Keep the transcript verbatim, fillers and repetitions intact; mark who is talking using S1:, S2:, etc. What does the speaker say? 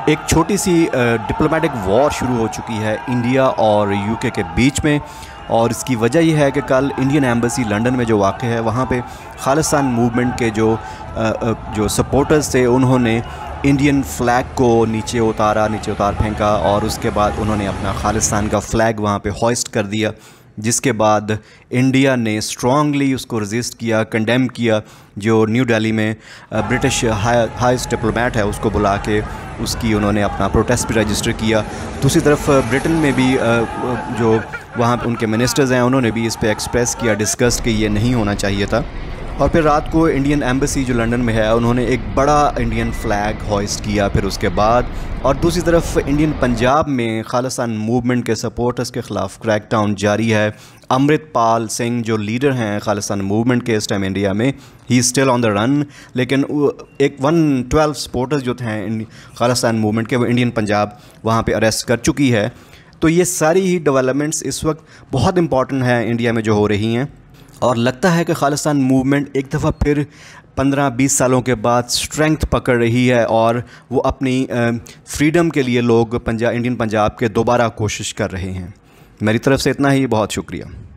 S1: एक छोटी सी diplomatic war शुरू हो चुकी है इंडिया और यूके के बीच में। और इसकी वजह यह है कि कल इंडियन एम्बेसी लंदन में जो वाक़ है वहाँ पे खालिस्तान मूवमेंट के जो जो सपोर्टर्स थे उन्होंने इंडियन फ्लैग को नीचे उतारा नीचे उतार फेंका और उसके बाद उन्होंने अपना खालिस्तान का फ़्लैग वहाँ पे होइस्ट कर दिया, जिसके बाद इंडिया ने स्ट्रांगली उसको रेजिस्ट किया, कंडेम किया। जो न्यू दिल्ली में ब्रिटिश हाईएस्ट डिप्लोमेट है उसको बुला के उसकी उन्होंने अपना प्रोटेस्ट भी रजिस्टर किया। दूसरी तरफ ब्रिटेन में भी जो वहाँ पे उनके मिनिस्टर्स हैं उन्होंने भी इस पे एक्सप्रेस किया, डिस्कस कि ये नहीं होना चाहिए था। और फिर रात को इंडियन एम्बेसी जो लंदन में है उन्होंने एक बड़ा इंडियन फ्लैग होइस्ट किया फिर उसके बाद। और दूसरी तरफ इंडियन पंजाब में खालिस्तान मूवमेंट के सपोर्टर्स के ख़िलाफ़ क्रैकडाउन जारी है। अमृतपाल सिंह जो लीडर हैं खालिस्तान मूवमेंट के इस टाइम इंडिया में, ही स्टिल ऑन द रन, लेकिन एक वन ट्वेल्व सपोर्टर्स जो थे खालिस्तान मूवमेंट के वो इंडियन पंजाब वहाँ पे अरेस्ट कर चुकी है। तो ये सारी ही डेवलपमेंट्स इस वक्त बहुत इंपॉर्टेंट हैं इंडिया में जो हो रही हैं और लगता है कि खालिस्तान मूवमेंट एक दफ़ा फिर पंद्रह बीस सालों के बाद स्ट्रेंथ पकड़ रही है और वो अपनी फ्रीडम के लिए लोग पंजाब इंडियन पंजाब के दोबारा कोशिश कर रहे हैं। मेरी तरफ से इतना ही, बहुत शुक्रिया।